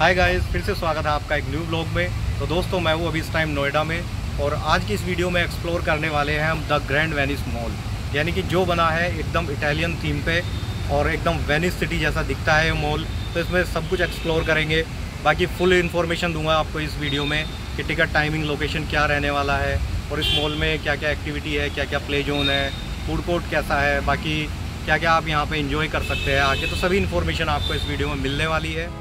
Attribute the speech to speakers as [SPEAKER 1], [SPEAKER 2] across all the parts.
[SPEAKER 1] Hi guys, फिर से स्वागत है आपका एक न्यू ब्लॉग में। तो दोस्तों मैं हूँ अभी इस टाइम नोएडा में और आज की इस वीडियो में एक्सप्लोर करने वाले हैं हम द ग्रैंड वेनिस मॉल, यानी कि जो बना है एकदम इटालियन थीम पे और एकदम वेनिस सिटी जैसा दिखता है ये मॉल। तो इसमें सब कुछ एक्सप्लोर करेंगे, बाकी फुल इन्फॉर्मेशन दूंगा आपको इस वीडियो में कि टिकट टाइमिंग लोकेशन क्या रहने वाला है और इस मॉल में क्या क्या एक्टिविटी है, क्या क्या प्ले जोन है, फूड कोर्ट कैसा है, बाकी क्या क्या आप यहाँ पे एंजॉय कर सकते हैं आके। तो सभी इन्फॉर्मेशन आपको इस वीडियो में मिलने वाली है।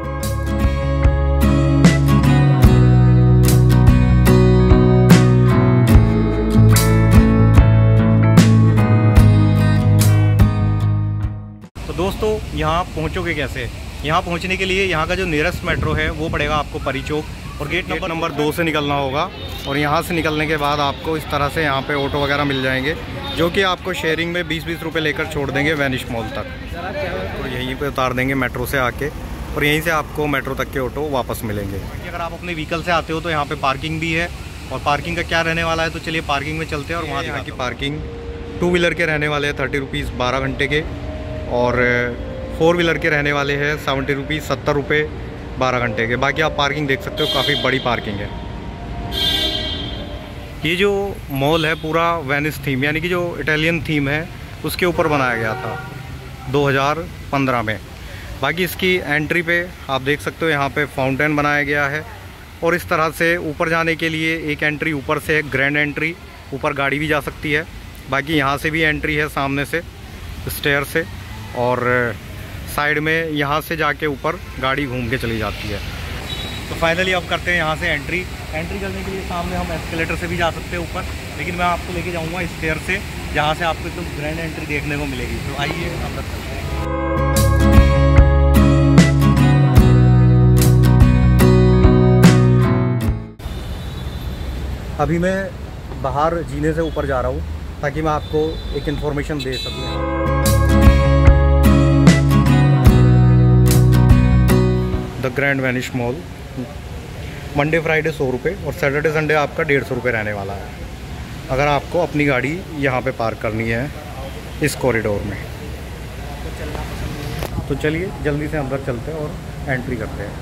[SPEAKER 1] तो दोस्तों यहाँ पहुँचोगे कैसे? यहाँ पहुँचने के लिए यहाँ का जो नियरेस्ट मेट्रो है वो पड़ेगा आपको परी चौक और गेट नंबर 2 से निकलना होगा। और यहाँ से निकलने के बाद आपको इस तरह से यहाँ पे ऑटो वगैरह मिल जाएंगे जो कि आपको शेयरिंग में 20-20 रुपये लेकर छोड़ देंगे वेनिस मॉल तक। तो यहीं पे उतार देंगे मेट्रो से आके और यहीं से आपको मेट्रो तक के ऑटो वापस मिलेंगे। अगर आप अपने व्हीकल से आते हो तो यहाँ पे पार्किंग भी है और पार्किंग का क्या रहने वाला है, तो चलिए पार्किंग में चलते हैं। और वहाँ यहाँ की पार्किंग 2 व्हीलर के रहने वाले हैं 30 रुपीज़ 12 घंटे के और 4 व्हीलर के रहने वाले हैं 70 रुपीज़ 70 रुपये 12 घंटे के। बाकी आप पार्किंग देख सकते हो, काफ़ी बड़ी पार्किंग है। ये जो मॉल है पूरा वेनिस थीम यानी कि जो इटालियन थीम है उसके ऊपर बनाया गया था 2015 में। बाकी इसकी एंट्री पे आप देख सकते हो यहाँ पे फाउंटेन बनाया गया है और इस तरह से ऊपर जाने के लिए एक एंट्री ऊपर से है, ग्रैंड एंट्री, ऊपर गाड़ी भी जा सकती है। बाकी यहाँ से भी एंट्री है सामने से स्टेयर से और साइड में यहाँ से जाके ऊपर गाड़ी घूम के चली जाती है। तो फाइनली अब करते हैं यहाँ से एंट्री करने के लिए सामने हम एस्केलेटर से भी जा सकते हैं ऊपर, लेकिन मैं आपको लेके जाऊँगा स्टेयर से जहाँ से आपको एकदम ग्रैंड एंट्री देखने को मिलेगी। तो आइए अंदर चलते हैं। अभी मैं बाहर जीने से ऊपर जा रहा हूँ ताकि मैं आपको एक इन्फॉर्मेशन दे सकूँ। The grand Venice mall Monday Friday 100 रुपये और सैटरडे संडे आपका 150 रुपये रहने वाला है अगर आपको अपनी गाड़ी यहाँ पे पार्क करनी है इस कॉरिडोर में। तो चलिए जल्दी से अंदर चलते हैं और एंट्री करते हैं।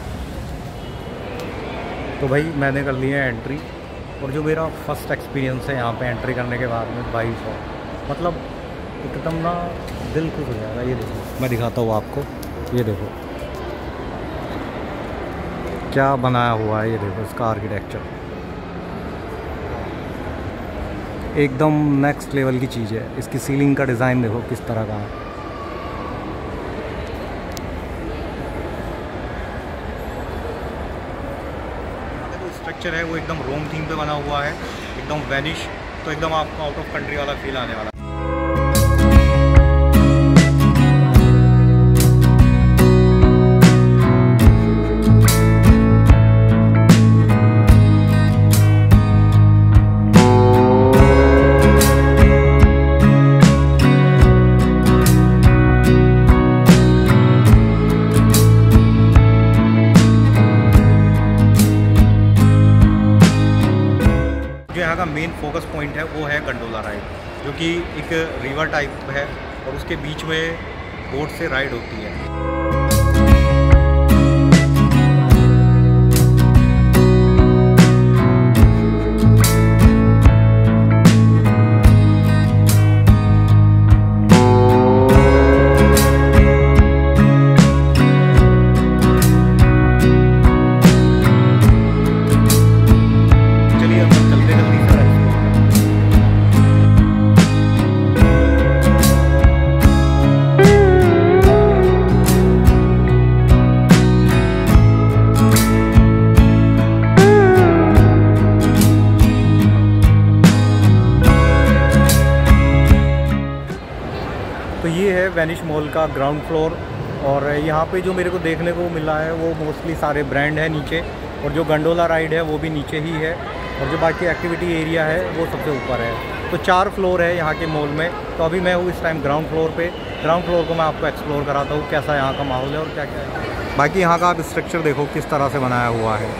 [SPEAKER 1] तो भाई मैंने कर लिया है एंट्री और जो मेरा फर्स्ट एक्सपीरियंस है यहाँ पे एंट्री करने के बाद में 2200 मतलब एकदम ना दिल खुश हो जाएगा। ये देखो मैं दिखाता हूँ आपको, ये देखो क्या बनाया हुआ है, ये देखो इसका आर्किटेक्चर एकदम नेक्स्ट लेवल की चीज़ है। इसकी सीलिंग का डिज़ाइन देखो किस तरह का है। जो स्ट्रक्चर है वो एकदम रोम थीम पे बना हुआ है, एकदम वेनिश, तो एकदम आपको आउट ऑफ कंट्री वाला फील आने वाला है। यहाँ का मेन फोकस पॉइंट है वो है गंडोला राइड, जो कि एक रिवर टाइप है और उसके बीच में बोट से राइड होती है। तो ये है वेनिस मॉल का ग्राउंड फ्लोर और यहाँ पे जो मेरे को देखने को मिला है वो मोस्टली सारे ब्रांड है नीचे और जो गंडोला राइड है वो भी नीचे ही है और जो बाकी एक्टिविटी एरिया है वो सबसे ऊपर है। तो 4 फ्लोर है यहाँ के मॉल में। तो अभी मैं हूँ इस टाइम ग्राउंड फ्लोर पे। ग्राउंड फ्लोर को मैं आपको एक्सप्लोर कराता हूँ कैसा यहाँ का माहौल है और क्या क्या है। बाकी यहाँ का आप स्ट्रक्चर देखो किस तरह से बनाया हुआ है।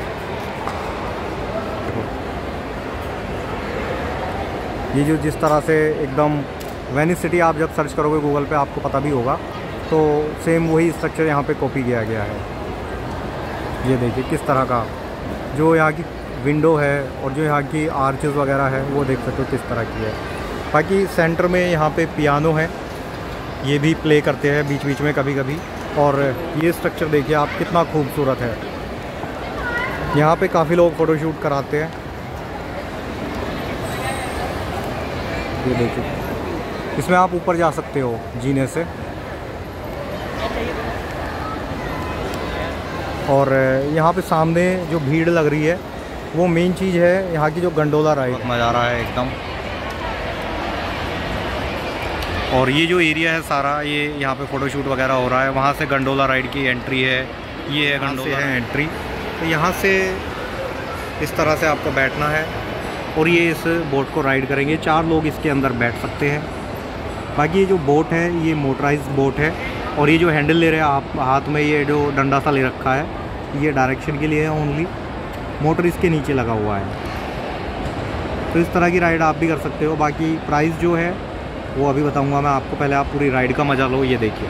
[SPEAKER 1] ये जो जिस तरह से एकदम वेनिस सिटी आप जब सर्च करोगे गूगल पे आपको पता भी होगा, तो सेम वही स्ट्रक्चर यहाँ पे कॉपी किया गया है। ये देखिए किस तरह का जो यहाँ की विंडो है और जो यहाँ की आर्चेस वगैरह है वो देख सकते हो किस तरह की है। बाकी सेंटर में यहाँ पे पियानो है, ये भी प्ले करते हैं बीच बीच में कभी कभी। और ये स्ट्रक्चर देखिए आप कितना खूबसूरत है। यहाँ पे काफ़ी लोग फ़ोटोशूट कराते हैं। ये देखिए इसमें आप ऊपर जा सकते हो जीने से। और यहाँ पे सामने जो भीड़ लग रही है वो मेन चीज़ है यहाँ की जो गंडोला राइड। मज़ा आ रहा है एकदम। और ये जो एरिया है सारा, ये यहाँ पे फ़ोटोशूट वगैरह हो रहा है। वहाँ से गंडोला राइड की एंट्री है, ये है गंडोला है एंट्री। तो यहाँ से इस तरह से आपको बैठना है और ये इस बोट को राइड करेंगे। 4 लोग इसके अंदर बैठ सकते हैं। बाकी ये जो बोट है ये मोटराइज्ड बोट है और ये जो हैंडल ले रहे हैं आप हाथ में, ये जो डंडा सा ले रखा है, ये डायरेक्शन के लिए है ओनली। मोटर इसके नीचे लगा हुआ है। तो इस तरह की राइड आप भी कर सकते हो। बाकी प्राइस जो है वो अभी बताऊंगा मैं आपको, पहले आप पूरी राइड का मज़ा लो। ये देखिए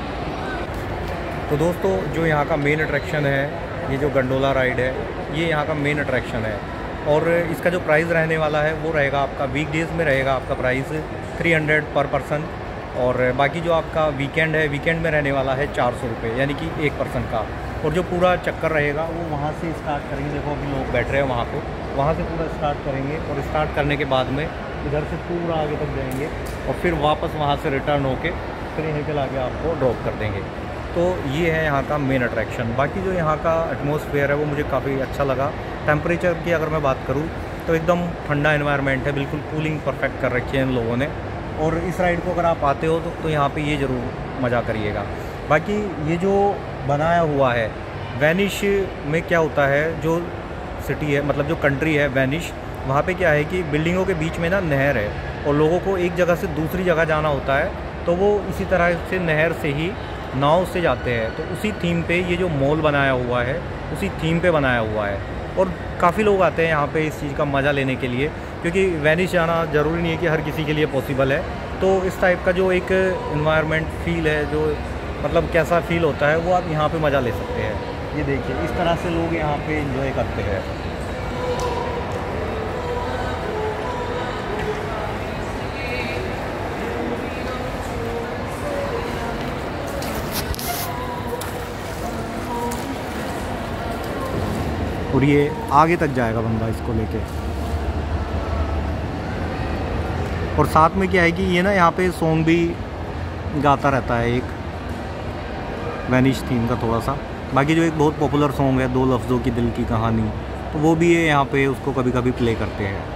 [SPEAKER 1] तो दोस्तों जो यहाँ का मेन अट्रैक्शन है, ये जो गंडोला राइड है, ये यहाँ का मेन अट्रैक्शन है। और इसका जो प्राइस रहने वाला है वो रहेगा आपका वीकडेज़ में रहेगा आपका प्राइस 300 पर पर्सन। और बाकी जो आपका वीकेंड है, वीकेंड में रहने वाला है 400 रुपये, यानी कि 1 पर्सन का। और जो पूरा चक्कर रहेगा वो वहाँ से स्टार्ट करेंगे। देखो अभी लोग बैठ रहे हैं वहाँ पे, वहाँ से पूरा स्टार्ट करेंगे और स्टार्ट करने के बाद में इधर से पूरा आगे तक जाएंगे और फिर वापस वहाँ से रिटर्न होके फिर यहीं पे लाके आपको ड्रॉप कर देंगे। तो ये है यहाँ का मेन अट्रैक्शन। बाकी जो यहाँ का एटमॉस्फेयर है वो मुझे काफ़ी अच्छा लगा। टेम्परेचर की अगर मैं बात करूँ तो एकदम ठंडा एनवायरनमेंट है, बिल्कुल कूलिंग परफेक्ट कर रखी है इन लोगों ने। और इस राइड को अगर आप आते हो तो यहाँ पे ये ज़रूर मज़ा करिएगा। बाकी ये जो बनाया हुआ है वेनिस में क्या होता है, जो सिटी है मतलब जो कंट्री है वेनिस, वहाँ पे क्या है कि बिल्डिंगों के बीच में ना नहर है और लोगों को एक जगह से दूसरी जगह जाना होता है, तो वो इसी तरह से नहर से ही नाव से जाते हैं। तो उसी थीम पे ये जो मॉल बनाया हुआ है उसी थीम पे बनाया हुआ है। और काफ़ी लोग आते हैं यहाँ पे इस चीज़ का मज़ा लेने के लिए, क्योंकि वेनिस जाना ज़रूरी नहीं है कि हर किसी के लिए पॉसिबल है। तो इस टाइप का जो एक इन्वायरमेंट फील है, जो मतलब कैसा फील होता है, वो आप यहाँ पे मज़ा ले सकते हैं। ये देखिए इस तरह से लोग यहाँ पे एंजॉय करते हैं। और ये आगे तक जाएगा बंदा इसको लेके। और साथ में क्या है कि ये ना यहाँ पे सॉन्ग भी गाता रहता है, एक वेनिस थीम का थोड़ा सा। बाकी जो एक बहुत पॉपुलर सॉन्ग है 2 लफ्ज़ों की दिल की कहानी, तो वो भी है यहाँ पे, उसको कभी कभी प्ले करते हैं।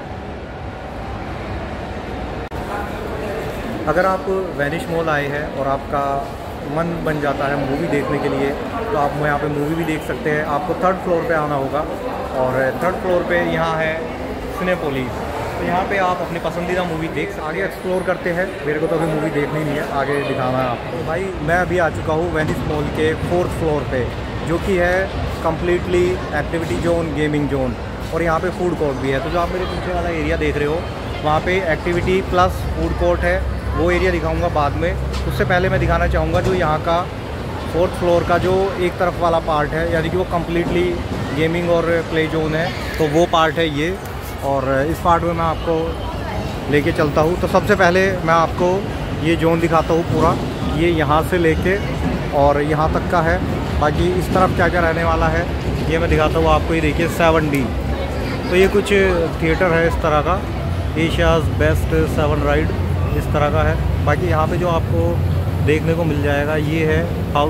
[SPEAKER 1] अगर आप वेनिस मॉल आए हैं और आपका मन बन जाता है मूवी देखने के लिए, तो आप यहाँ पे मूवी भी देख सकते हैं। आपको 3rd फ्लोर पे आना होगा और 3rd फ्लोर पे यहाँ है सिनेपोलिस। तो यहाँ पे आप अपनी पसंदीदा मूवी आगे एक्सप्लोर करते हैं। मेरे को तो अभी मूवी देखनी नहीं है, आगे दिखाना है आपको। भाई मैं अभी आ चुका हूँ वेनिस मॉल के 4th फ्लोर पे, जो कि है completely activity zone, gaming zone, और यहाँ पे फूड कोर्ट भी है। तो जो आप मेरे पीछे वाला एरिया देख रहे हो, वहाँ पे एक्टिविटी प्लस फूड कोर्ट है। वो एरिया दिखाऊंगा बाद में। उससे पहले मैं दिखाना चाहूँगा जो यहाँ का 4th फ्लोर का जो एक तरफ वाला पार्ट है, यानी कि वो कम्प्लीटली गेमिंग और प्ले जोन है, तो वो पार्ट है ये। और इस पार्ट में मैं आपको लेके चलता हूँ। तो सबसे पहले मैं आपको ये जोन दिखाता हूँ पूरा। ये यहाँ से लेके और यहाँ तक का है। बाकी इस तरफ क्या क्या रहने वाला है ये मैं दिखाता हूँ आपको। ये देखिए 7D, तो ये कुछ थिएटर है इस तरह का, एशियाज़ बेस्ट 7 राइड इस तरह का है। बाकी यहाँ पे जो आपको देखने को मिल जाएगा ये है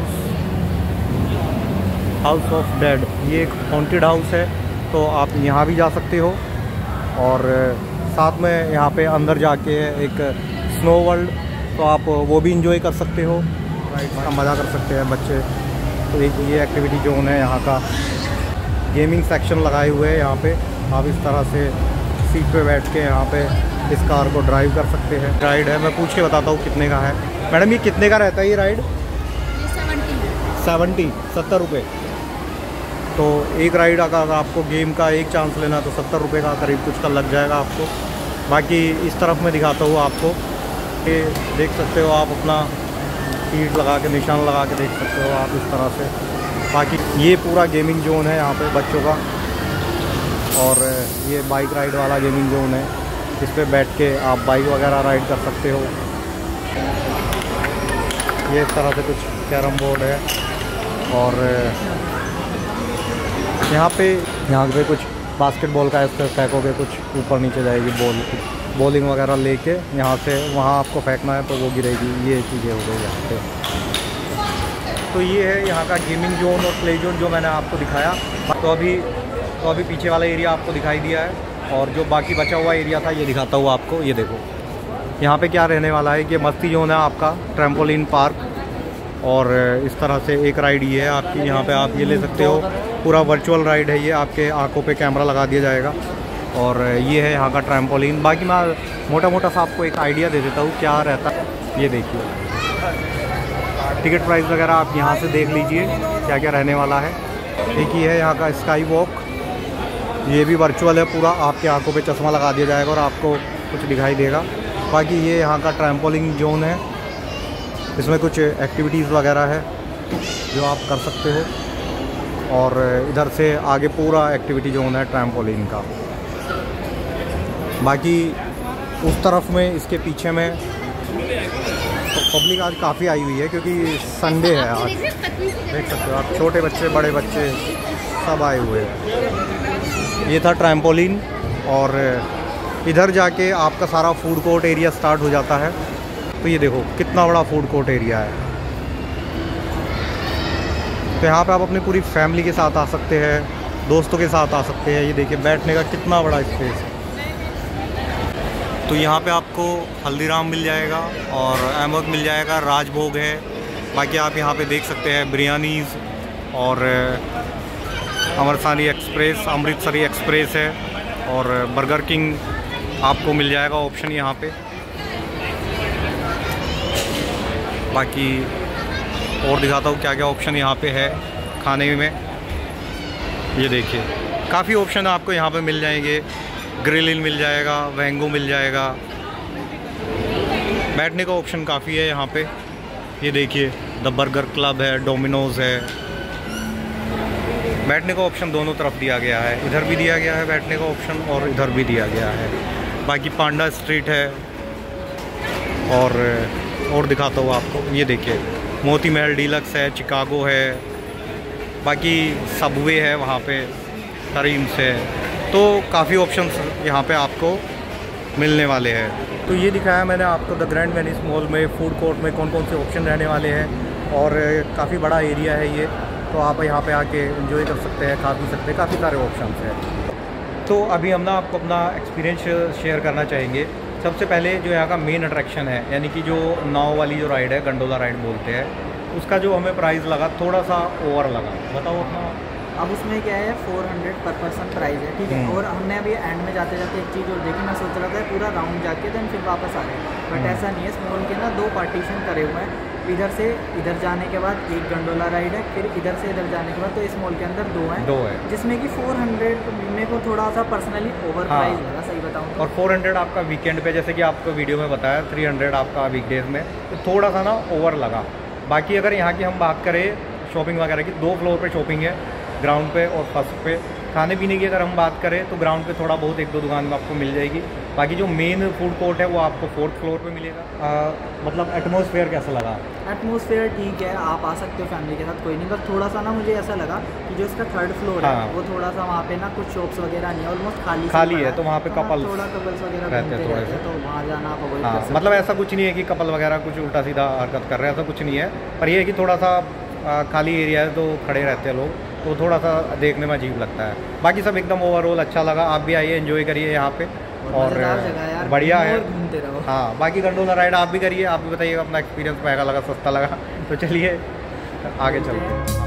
[SPEAKER 1] हाउस ऑफ डेड। ये एक हॉन्टेड हाउस है, तो आप यहाँ भी जा सकते हो। और साथ में यहाँ पे अंदर जाके एक स्नो वर्ल्ड, तो आप वो भी इंजॉय कर सकते हो, राइड का मज़ा कर सकते हैं बच्चे। तो एक ये एक्टिविटी जोन है यहाँ का। गेमिंग सेक्शन लगाए हुए हैं यहाँ पे, आप इस तरह से सीट पे बैठ के यहाँ पे इस कार को ड्राइव कर सकते हैं। राइड है, मैं पूछ के बताता हूँ कितने का है। मैडम ये कितने का रहता है ये राइड? 70 रुपये। तो एक राइड अगर आपको गेम का एक चांस लेना तो 70 रुपये का करीब कुछ का लग जाएगा आपको। बाकी इस तरफ मैं दिखाता हूँ आपको, ये देख सकते हो आप, अपना सीट लगा के निशान लगा के देख सकते हो आप इस तरह से। बाकी ये पूरा गेमिंग जोन है यहाँ पे बच्चों का, और ये बाइक राइड वाला गेमिंग जोन है। इस पर बैठ के आप बाइक वगैरह राइड कर सकते हो। ये इस तरह से कुछ कैरम बोर्ड है, और यहाँ पे कुछ बास्केटबॉल का ऐसे फेंकोगे कुछ ऊपर नीचे जाएगी बॉलिंग वगैरह लेके यहाँ से वहाँ आपको फेंकना है तो वो गिरेगी। ये चीज़ें हो गई यहाँ पे। तो ये है यहाँ का गेमिंग जोन और प्ले जोन जो मैंने आपको दिखाया। तो अभी पीछे वाला एरिया आपको दिखाई दिया है, और जो बाकी बचा हुआ एरिया था ये दिखाता हूँ आपको। ये देखो यहाँ पे क्या रहने वाला है। ये मस्ती जोन है आपका, ट्रैम्पोलिन पार्क, और इस तरह से एक राइड ये है आपकी। यहाँ पे आप ये ले सकते हो, पूरा वर्चुअल राइड है ये, आपके आंखों पे कैमरा लगा दिया जाएगा। और ये है यहाँ का ट्रैम्पोलिन। बाकी मैं मोटा मोटा सा आपको एक आइडिया दे देता हूँ क्या रहता है। ये देखिए टिकट प्राइस वगैरह आप यहाँ से देख लीजिए क्या क्या रहने वाला है। एक ही है यहाँ का स्काई वॉक, ये भी वर्चुअल है पूरा, आपके आंखों पे चश्मा लगा दिया जाएगा और आपको कुछ दिखाई देगा। बाकी ये यहाँ का ट्रैम्पोलिन जोन है, इसमें कुछ एक्टिविटीज़ वगैरह है जो आप कर सकते हो। और इधर से आगे पूरा एक्टिविटी जोन है ट्रैम्पोलिन का। बाकी उस तरफ में इसके पीछे में तो पब्लिक आज काफ़ी आई हुई है क्योंकि संडे है आज। देख सकते हो आप, छोटे बच्चे बड़े बच्चे सब आए हुए हैं। ये था ट्रैम्पोलिन, और इधर जाके आपका सारा फूड कोर्ट एरिया स्टार्ट हो जाता है। तो ये देखो कितना बड़ा फूड कोर्ट एरिया है। तो यहाँ पे आप अपनी पूरी फैमिली के साथ आ सकते हैं, दोस्तों के साथ आ सकते हैं। ये देखिए बैठने का कितना बड़ा स्पेस है। तो यहाँ पे आपको हल्दीराम मिल जाएगा और अहमद मिल जाएगा, राजभोग है। बाकी आप यहाँ पे देख सकते हैं बिरयानीज़, और अमृतसरी एक्सप्रेस है, और बर्गर किंग आपको मिल जाएगा ऑप्शन यहाँ पे। बाकी और दिखाता हूँ क्या क्या ऑप्शन यहाँ पे है खाने में। ये देखिए काफ़ी ऑप्शन आपको यहाँ पे मिल जाएंगे। ग्रिल मिल जाएगा, वैंगो मिल जाएगा। बैठने का ऑप्शन काफ़ी है यहाँ पे। ये देखिए द बर्गर क्लब है, डोमिनोज़ है। बैठने का ऑप्शन दोनों तरफ दिया गया है, इधर भी दिया गया है बैठने का ऑप्शन और इधर भी दिया गया है। बाकी पांडा स्ट्रीट है, और दिखाता हूँ आपको। ये देखिए मोती महल डीलक्स है, चिकागो है। बाकी सबवे है वहाँ पे, टरीम्स है। तो काफ़ी ऑप्शंस यहाँ पे आपको मिलने वाले हैं। तो ये दिखाया मैंने आपको द ग्रैंड वेनिस मॉल में फूड कोर्ट में कौन कौन से ऑप्शन रहने वाले हैं, और काफ़ी बड़ा एरिया है ये। तो आप यहाँ पे आके एंजॉय कर सकते हैं, खा पी सकते हैं, काफ़ी सारे ऑप्शंस हैं। तो अभी हम ना आपको अपना एक्सपीरियंस शेयर करना चाहेंगे। सबसे पहले जो यहाँ का मेन अट्रैक्शन है, यानी कि जो नाव वाली जो राइड है, गंडोला राइड बोलते हैं, उसका जो हमें प्राइस लगा थोड़ा सा ओवर लगा। बताओ अपना।
[SPEAKER 2] अब उसमें क्या है 400 पर पर्सन प्राइस है, ठीक है। और हमने अभी एंड में जाते जाते एक चीज़ और देखी, मैं सोच रहा था पूरा राउंड जाके देन फिर वापस आ रहे हैं, बट ऐसा नहीं है। इस मॉल के ना 2 पार्टीशन करे हुए हैं। इधर से इधर जाने के बाद एक गंडोला राइड है, फिर इधर से इधर जाने के बाद, तो इस मॉल के अंदर 2 हैं, जिसमें कि 400 मेरे को थोड़ा सा पर्सनली ओवर प्राइस लगा, सही बताऊँ तो।
[SPEAKER 1] और 400 आपका वीकेंड पे, जैसे कि आपको वीडियो में बताया, 300 आपका वीकडेज में, तो थोड़ा सा ना ओवर लगा। बाकी अगर यहाँ की हम बात करें शॉपिंग वगैरह की, 2 फ्लोर पे शॉपिंग है, ग्राउंड पे और फर्स्ट पे। खाने पीने की अगर हम बात करें तो ग्राउंड पे थोड़ा बहुत 1-2 दुकान में आपको मिल जाएगी। बाकी जो मेन फूड कोर्ट है वो आपको 4th फ्लोर पे मिलेगा। मतलब एटमॉस्फेयर कैसा लगा?
[SPEAKER 2] एटमॉस्फेयर ठीक है, आप आ सकते हो फैमिली के साथ, कोई नहीं। बस थोड़ा सा ना मुझे ऐसा लगा कि जो इसका 3rd फ्लोर है वो थोड़ा सा वहाँ पे ना कुछ शॉप्स वगैरह नहीं है, ऑलमोस्ट खाली है।
[SPEAKER 1] तो वहाँ पे कपल्स
[SPEAKER 2] वगैरह रहते हैं, तो वहाँ जाना आप अवॉइड कर सकते हो।
[SPEAKER 1] मतलब ऐसा कुछ नहीं है कि कपल वगैरह कुछ उल्टा सीधा हरकत कर रहे हैं, ऐसा कुछ नहीं है। पर ये है कि थोड़ा सा खाली एरिया है तो खड़े रहते हैं लोग, तो थोड़ा सा देखने में अजीब लगता है। बाकी सब एकदम ओवरऑल अच्छा लगा। आप भी आइए, एंजॉय करिए यहाँ पे, और बढ़िया है।
[SPEAKER 2] घूमते रहो।
[SPEAKER 1] हाँ, बाकी गंडोला राइड आप भी करिए, आप भी बताइएगा अपना एक्सपीरियंस महंगा लगा सस्ता लगा। तो चलिए आगे चलते हैं।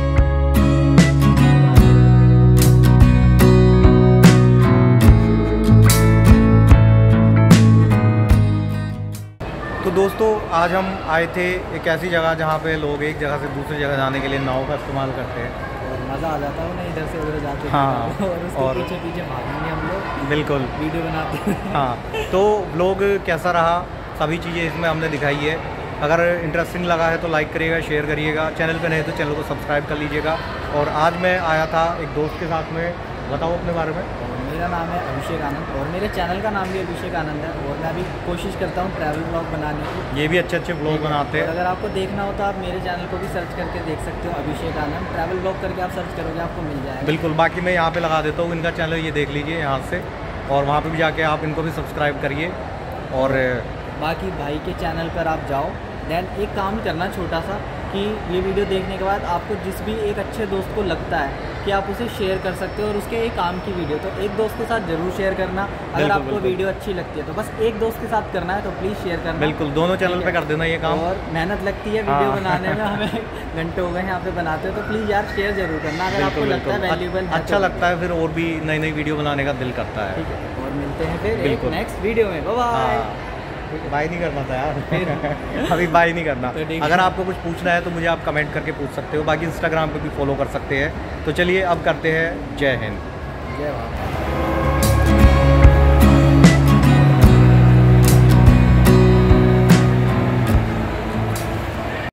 [SPEAKER 1] तो दोस्तों आज हम आए थे एक ऐसी जगह जहाँ पे लोग एक जगह से दूसरी जगह जाने के लिए नाव का इस्तेमाल करते हैं,
[SPEAKER 2] और मज़ा आ जाता है उन्हें इधर से उधर जाते।
[SPEAKER 1] हाँ,
[SPEAKER 2] और उसके पीछे भागेंगे हम लोग,
[SPEAKER 1] बिल्कुल
[SPEAKER 2] वीडियो बनाते हैं।
[SPEAKER 1] हाँ, तो व्लॉग कैसा रहा, सभी चीज़ें इसमें हमने दिखाई है। अगर इंटरेस्टिंग लगा है तो लाइक करिएगा, शेयर करिएगा, चैनल पे नहीं तो चैनल को सब्सक्राइब कर लीजिएगा। और आज मैं आया था एक दोस्त के साथ में, बताओ अपने बारे में।
[SPEAKER 2] मेरा नाम है अभिषेक आनंद और मेरे चैनल का नाम भी अभिषेक आनंद है और मैं अभी कोशिश करता हूँ ट्रैवल ब्लॉग बनाने की।
[SPEAKER 1] ये भी अच्छे अच्छे ब्लॉग बनाते हैं।
[SPEAKER 2] अगर आपको देखना हो तो आप मेरे चैनल को भी सर्च करके देख सकते हो, अभिषेक आनंद ट्रैवल ब्लॉग करके आप सर्च करोगे आपको मिल जाएगा।
[SPEAKER 1] बिल्कुल, बाकी मैं यहाँ पे लगा देता हूँ इनका चैनल, ये देख लीजिए यहाँ से, और वहाँ पे भी जाके आप इनको भी सब्सक्राइब करिए। और
[SPEAKER 2] बाकी भाई के चैनल पर आप जाओ, देन एक काम करना छोटा सा कि ये वीडियो देखने के बाद आपको जिस भी एक अच्छे दोस्त को लगता है कि आप उसे शेयर कर सकते हो और उसके एक काम की वीडियो, तो एक दोस्त के साथ जरूर शेयर करना। अगर आपको वीडियो अच्छी लगती है तो बस एक दोस्त के साथ करना है, तो प्लीज़ शेयर करना।
[SPEAKER 1] बिल्कुल, दोनों चैनल पे कर देना ये काम।
[SPEAKER 2] और मेहनत लगती है वीडियो बनाने में, हमें घंटे हो गए यहाँ पे बनाते हो, तो प्लीज़ यार शेयर जरूर करना अगर आपको लगता है वैल्यूबल।
[SPEAKER 1] अच्छा लगता है, फिर और भी नई नई वीडियो बनाने का दिल करता है।
[SPEAKER 2] ठीक है, और मिलते हैं फिर एक नेक्स्ट वीडियो में। बाय।
[SPEAKER 1] बाय नहीं करना था यार अभी बाय नहीं करना। अगर आपको कुछ पूछना है तो मुझे आप कमेंट करके पूछ सकते हो, बाकी इंस्टाग्राम पे भी फॉलो कर सकते हैं। तो चलिए अब करते हैं। जय हिंद,
[SPEAKER 2] जय भारत।